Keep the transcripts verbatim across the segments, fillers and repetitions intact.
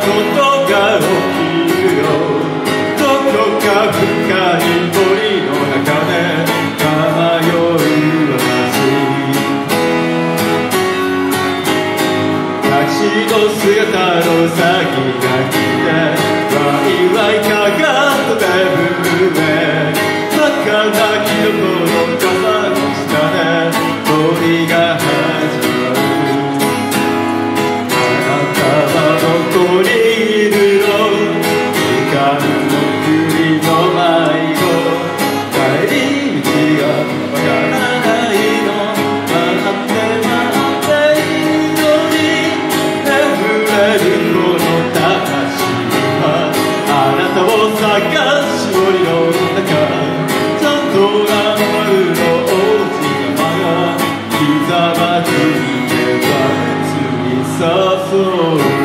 ことが起きるよ。どこか深い森の中でさまよう私、立ちの姿の先が来てワイワイかかって震え、儚きどこの傘の下で鳥が始まる。あなたはどこにいるの？時間の国の迷子、帰り道がわからないの。待って待っているのに眠れるこの魂は、あなたを探し森の中、ちゃんとなるの王子様がひざまずいてバツに誘う。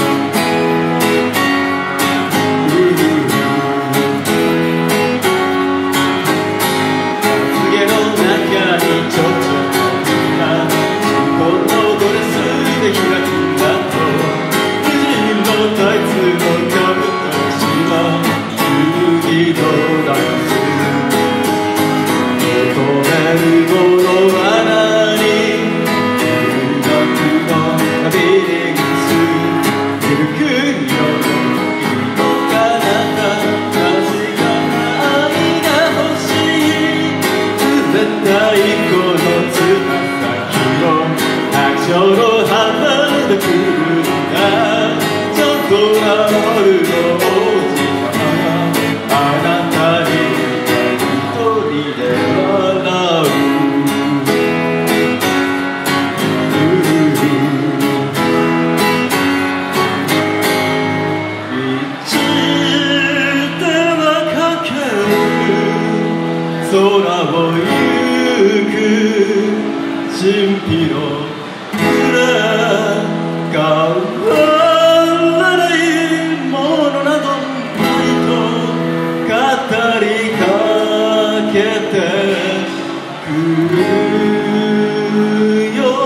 空を行く神秘の裏、変わらないものなどないと語りかけてくるよ。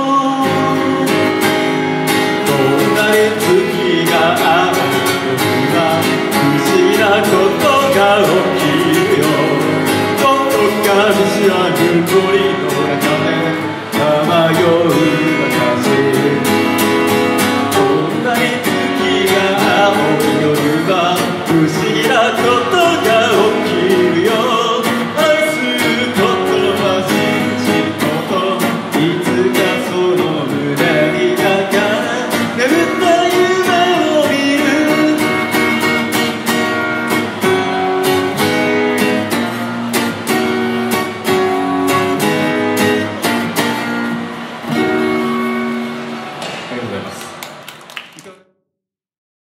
隣月がある時は不思議なことが起きるよ。見知らぬ鳥